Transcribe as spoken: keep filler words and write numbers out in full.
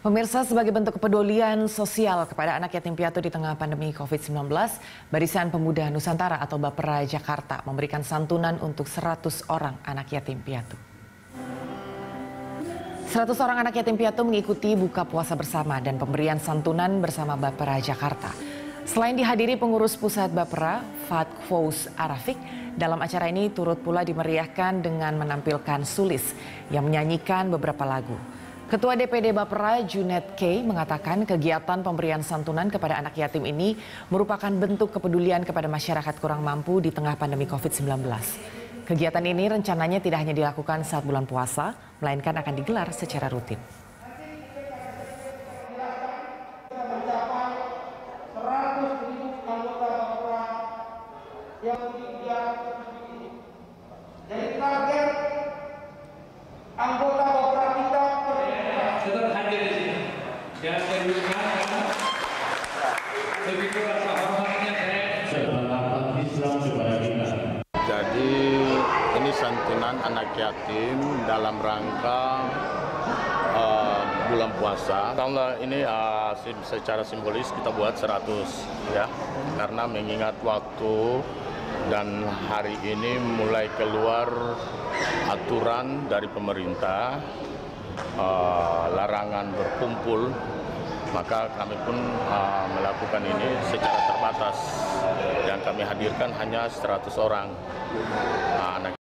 Pemirsa, sebagai bentuk kepedulian sosial kepada anak yatim piatu di tengah pandemi covid sembilan belas, Barisan Pemuda Nusantara atau Bapera Jakarta memberikan santunan untuk seratus orang anak yatim piatu. seratus orang anak yatim piatu mengikuti buka puasa bersama dan pemberian santunan bersama Bapera Jakarta. Selain dihadiri pengurus pusat Bapera, Fat Fous Arafik, dalam acara ini turut pula dimeriahkan dengan menampilkan Sulis yang menyanyikan beberapa lagu. Ketua D P D Bapera Junet K mengatakan kegiatan pemberian santunan kepada anak yatim ini merupakan bentuk kepedulian kepada masyarakat kurang mampu di tengah pandemi covid sembilan belas. Kegiatan ini rencananya tidak hanya dilakukan saat bulan puasa, melainkan akan digelar secara rutin. Jadi target anggota Bapera kita tetap hadir di sini. Dan kedua, begitu rasa hormatnya saya semangat Islam kepada kita. Jadi ini santunan anak yatim dalam rangka uh, bulan puasa. Kalau ini uh, secara simbolis kita buat seratus ya, karena mengingat waktu dan hari ini mulai keluar aturan dari pemerintah uh, larangan berkumpul, maka kami pun uh, melakukan ini secara terbatas. Yang kami hadirkan hanya seratus orang uh, anak